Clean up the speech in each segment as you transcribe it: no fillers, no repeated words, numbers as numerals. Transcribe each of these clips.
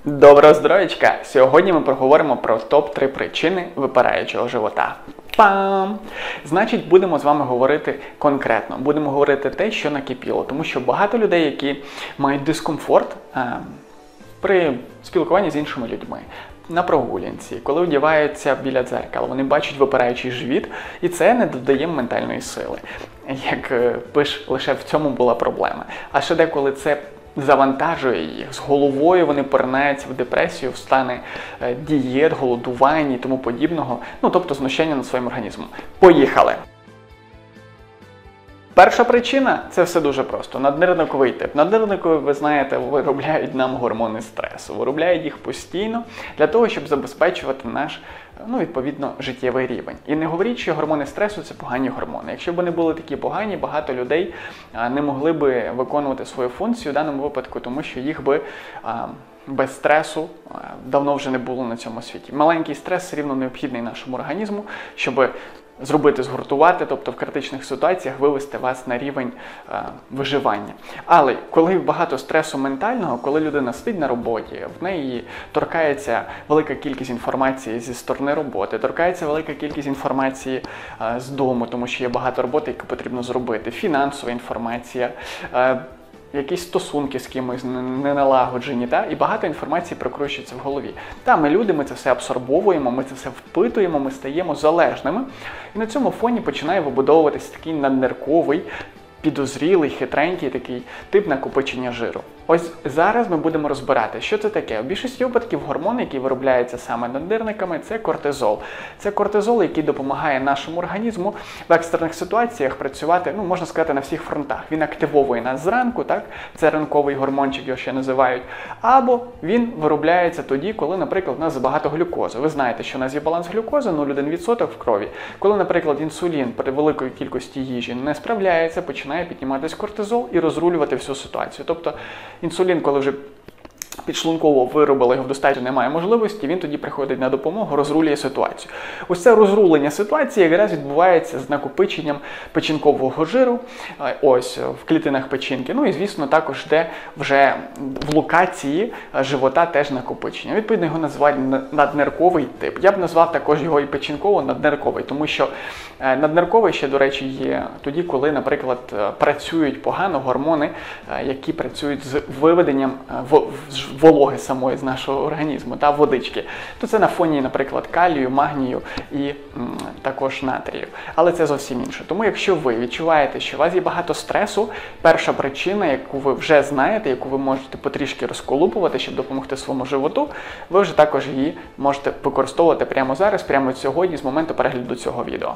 Доброго здоров'ячка! Сьогодні ми поговоримо про топ-3 причини випираючого живота. Пам! Значить, будемо з вами говорити конкретно. Будемо говорити те, що накипіло. Тому що багато людей, які мають дискомфорт при спілкуванні з іншими людьми, на прогулянці, коли одягаються біля дзеркала, вони бачать випираючий живіт, і це не додає ментальної сили. Як пиш, лише в цьому була проблема. А ще деколи це завантажує їх. З головою вони поринаються в депресію, в стани дієт, голодування і тому подібного. Тобто знущання над своїм організмом. Поїхали! Перша причина – це все дуже просто. Наднирниковий тип. Наднирникові, ви знаєте, виробляють нам гормони стресу. Виробляють їх постійно для того, щоб забезпечувати наш, відповідно, життєвий рівень. І не говоріть, що гормони стресу – це погані гормони. Якщо б вони були такі погані, багато людей не могли би виконувати свою функцію в даному випадку, тому що їх би без стресу давно вже не було на цьому світі. Маленький стрес все рівно необхідний нашому організму, щоб згуртувати, тобто в критичних ситуаціях вивести вас на рівень виживання. Але коли багато стресу ментального, коли людина сидить на роботі, в неї торкається велика кількість інформації зі сторони роботи, торкається велика кількість інформації з дому, тому що є багато роботи, яку потрібно зробити, фінансова інформація, якісь стосунки з кимось не налагоджені, і багато інформації прокручується в голові. Ми люди, ми це все абсорбовуємо, ми це все впитуємо, ми стаємо залежними. І на цьому фоні починає вибудовуватись такий наднирковий, підозрілий, хитренький такий тип накопичення жиру. Ось зараз ми будемо розбирати, що це таке. У більшості випадків гормон, який виробляється саме наднирниками, це кортизол. Це кортизол, який допомагає нашому організму в екстрених ситуаціях працювати, можна сказати, на всіх фронтах. Він активовує нас зранку, це ранковий гормончик, його ще називають. Або він виробляється тоді, коли, наприклад, у нас забагато глюкози. Ви знаєте, що у нас є баланс глюкози 0,1% в крові. Коли, наприклад, інсулін при великій кількості їжі не справляється, починає підніматись кортизол і розрулювати всю ситуацію. Тобто інсулін, коли вже підшлунково виробили його достатньо, немає можливості, він тоді приходить на допомогу, розрулює ситуацію. Ось це розрулення ситуації якраз відбувається з накопиченням печінкового жиру, ось в клітинах печінки. І, звісно, також йде вже в локації живота теж накопичення. Відповідно, його називають наднирковий тип. Я б назвав також його і печінково-наднирковий, тому що наднирковий ще, до речі, є тоді, коли, наприклад, працюють погано гормони, які працюють з виведенням вологи самої з нашого організму, водички. То це на фоні, наприклад, калію, магнію і також натрію. Але це зовсім інше. Тому якщо ви відчуваєте, що у вас є багато стресу, перша причина, яку ви вже знаєте, яку ви можете потрішки розколупувати, щоб допомогти своєму животу, ви вже також її можете використовувати прямо зараз, прямо сьогодні, з моменту перегляду цього відео.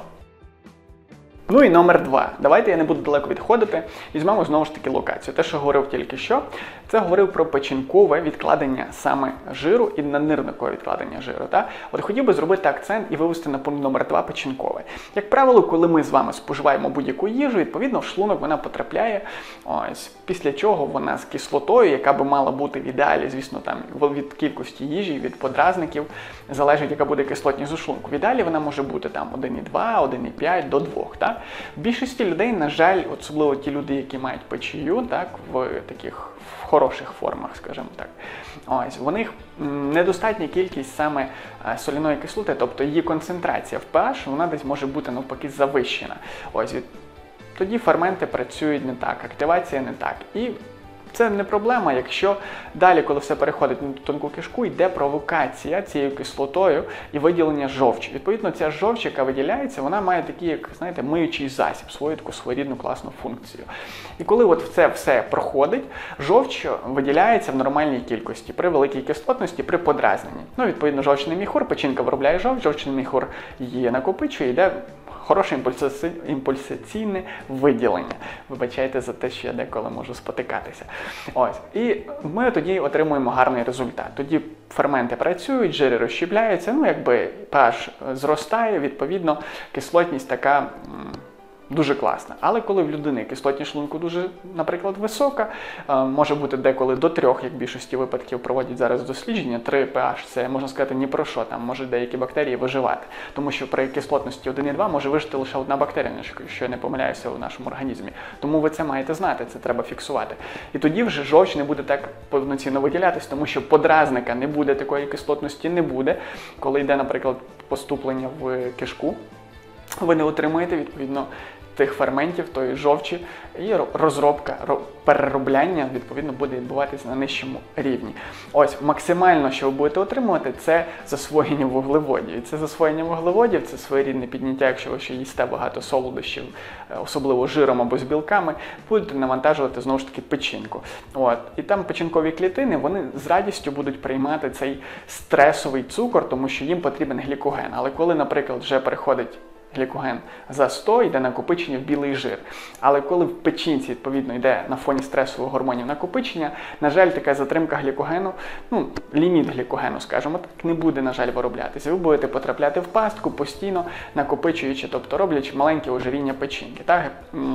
І номер 2. Давайте я не буду далеко відходити. Візьмемо знову ж таки локацію. Те, що говорив тільки що, це говорив про печінкове відкладення саме жиру і наднирникове відкладення жиру. От хотів би зробити акцент і вивести на пункт номер 2 печінкове. Як правило, коли ми з вами споживаємо будь-яку їжу, відповідно в шлунок вона потрапляє, після чого вона з кислотою, яка би мала бути в ідеалі, звісно, від кількості їжі, від подразників, залежить, яка буде кислотність у шлунку. В ідеалі вона може бути 1,2, 1,5 до 2. В більшості людей, на жаль, особливо ті люди, які мають печію, в таких хороших формах, скажімо так, в них недостатня кількість саме соляної кислоти, тобто її концентрація в pH, вона десь може бути навпаки завищена. Тоді ферменти працюють не так, активація не так. І це не проблема, якщо далі, коли все переходить на тонку кишку, йде провокація цією кислотою і виділення жовчі. Відповідно, ця жовч, яка виділяється, вона має такий, як, знаєте, миючий засіб, свою таку своєрідну класну функцію. І коли це все проходить, жовч виділяється в нормальній кількості, при великій кислотності, при подразненні. Відповідно, жовчний міхур, печінка виробляє жовч, жовчний міхур її накопичує, йде хороше імпульсаційне виділення. Вибачайте за те, що я деколи можу спотикатися. І ми тоді отримуємо гарний результат. Тоді ферменти працюють, жири розщепляються, pH зростає, відповідно, кислотність така дуже класна. Але коли в людини кислотність шлунку дуже, наприклад, висока, може бути деколи до 3, як в більшості випадків проводять зараз дослідження, 3 pH – це, можна сказати, ні про що, там можуть деякі бактерії виживати. Тому що при кислотності 1,2 може вижити лише одна бактерія, якщо я не помиляюся, у нашому організмі. Тому ви це маєте знати, це треба фіксувати. І тоді вже жовч не буде так повноцінно виділятись, тому що подразника не буде, такої кислотності не буде, коли йде, наприклад, поступлення в кишку. Ви не отримуєте, відповідно, тих ферментів, тої жовчі, і розробка, переробляння, відповідно, буде відбуватися на нижчому рівні. Ось, максимально, що ви будете отримувати, це засвоєння вуглеводів. І це засвоєння вуглеводів, це своєрідне підняття, якщо ви ще їсте багато солодощів, особливо жиром або з білками, будете навантажувати, знову ж таки, печінку. От. І там печінкові клітини, вони з радістю будуть приймати цей стресовий цукор, тому що їм потрібен глікоген. Але коли, наприклад, вже переходить глікоген за 100, йде накопичення в білий жир. Але коли в печінці, відповідно, йде на фоні стресових гормонів накопичення, на жаль, така затримка глікогену, ліміт глікогену, скажімо так, не буде, на жаль, вироблятися. Ви будете потрапляти в пастку, постійно накопичуючи, тобто роблячи маленьке ожиріння печінки. Так?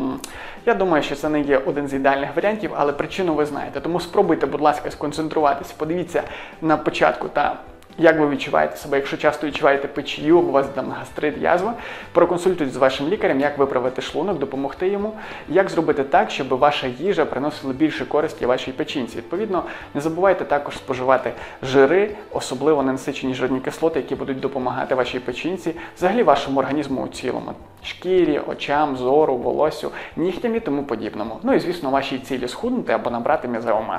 Я думаю, що це не є один з ідеальних варіантів, але причину ви знаєте. Тому спробуйте, будь ласка, сконцентруватися, подивіться на початку як ви відчуваєте себе, якщо часто відчуваєте печію, у вас там гастрит, язва, проконсультуйтесь з вашим лікарем, як виправити шлунок, допомогти йому, як зробити так, щоб ваша їжа приносила більше користі вашій печінці. Відповідно, не забувайте також споживати жири, особливо ненасичені жирні кислоти, які будуть допомагати вашій печінці, взагалі вашому організму у цілому. Шкірі, очам, зору, волосю, нігтям і тому подібному. Ну і, звісно, вашій цілі схуднути або набрати м'язеву масу.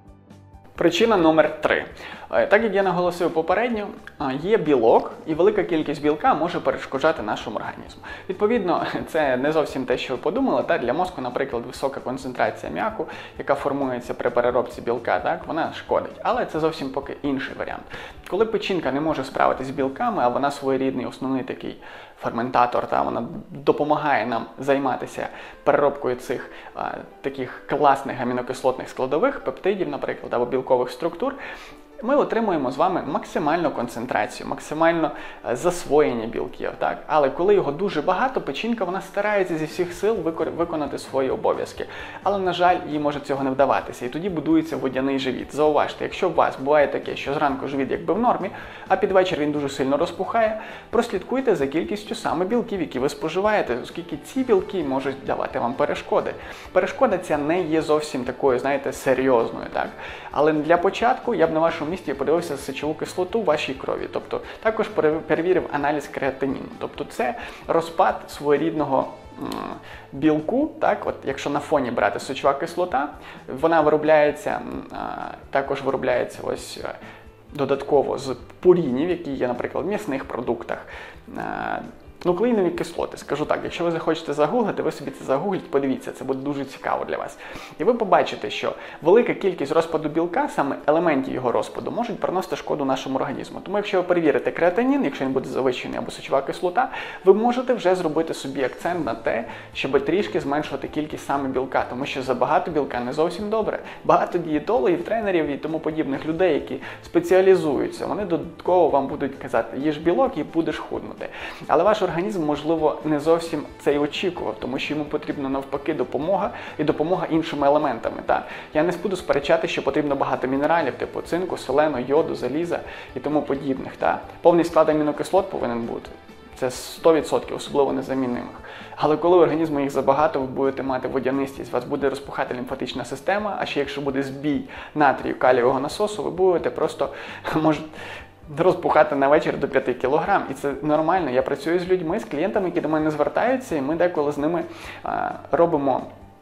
Причина номер 3. Так як я наголосив попередньо, є білок, і велика кількість білка може перешкоджати нашому організму. Відповідно, це не зовсім те, що ви подумали. Для мозку, наприклад, висока концентрація м'яку, яка формується при переробці білка, вона шкодить. Але це зовсім поки інший варіант. Коли печінка не може справитися з білками, а вона своєрідний основний такий ферментатор, вона допомагає нам займатися переробкою цих таких класних амінокислотних складових, пептидів, наприклад, або білкових структур, ми отримуємо з вами максимальну концентрацію, максимальне засвоєння білків. Але коли його дуже багато, печінка вона старається зі всіх сил виконати свої обов'язки. Але, на жаль, їй може цього не вдаватися. І тоді будується водяний живіт. Зауважте, якщо у вас буває таке, що зранку живіт якби в нормі, а під вечір він дуже сильно розпухає, прослідкуйте за кількістю саме білків, які ви споживаєте, оскільки ці білки можуть давати вам перешкоди. Перешкода ця не є зовсім такою, серйозною. Але для початку я б на вашому місці подивився сечову кислоту в вашій крові. Тобто також перевірив аналіз креатиніну. Тобто це розпад своєрідного білку, якщо на фоні брати сечова кислота, вона виробляється, також виробляється додатково з пурінів, які є, наприклад, в м'ясних продуктах. Нуклеїнові кислоти, скажу так, якщо ви захочете загуглити, ви собі це загугліть, подивіться, це буде дуже цікаво для вас. І ви побачите, що велика кількість розпаду білка, саме елементів його розпаду, можуть приносити шкоду нашому організму. Тому якщо ви перевірите креатинін, якщо він буде завищений або сечова кислота, ви можете вже зробити собі акцент на те, щоб трішки зменшувати кількість саме білка, тому що забагато білка не зовсім добре. Багато дієтологів, тренерів і тому подібних людей, які спеціалізуються, вони додатково вам будуть казати, їж білок і будеш худнути. Але ваш організм, можливо, не зовсім це й очікував, тому що йому потрібна навпаки допомога і допомога іншими елементами. Я не буду сперечати, що потрібно багато мінералів, типу цинку, селену, йоду, заліза і тому подібних. Повний склад амінокислот повинен бути. Це 100%, особливо незамінних. Але коли в організму їх забагато, ви будете мати водянистість, у вас буде розпухати лімфатична система, а ще якщо буде збій натрію калієвого насосу, ви будете просто, розпухати на вечір до 5 кг. І це нормально. Я працюю з людьми, з клієнтами, які до мене звертаються, і ми деколи з ними робимо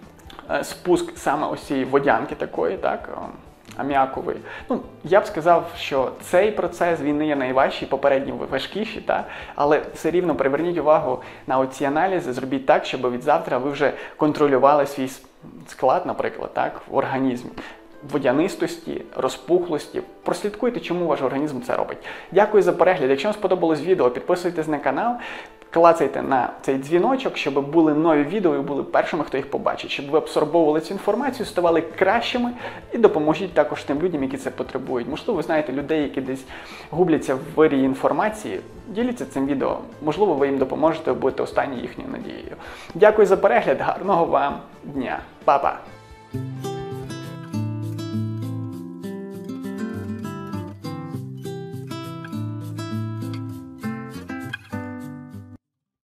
спуск саме ось цієї водянки такої, аміакової. Я б сказав, що цей процес, він не є найважчий, попередні важкіші, але все рівно приверніть увагу на оці аналізи, зробіть так, щоб від завтра ви вже контролювали свій склад, наприклад, в організмі. Водянистості, розпухлості. Прослідкуйте, чому ваш організм це робить. Дякую за перегляд. Якщо вам сподобалось відео, підписуйтесь на канал. клацайте на цей дзвіночок, щоб були нові відео і були першими, хто їх побачить, щоб ви абсорбовували цю інформацію, ставали кращими і допоможіть також тим людям, які це потребують. Можливо, ви знаєте людей, які десь губляться в вирі інформації. Діліться цим відео. Можливо, ви їм допоможете, будете останньою їхньою надією. Дякую за перегляд, гарного вам дня. Па-па!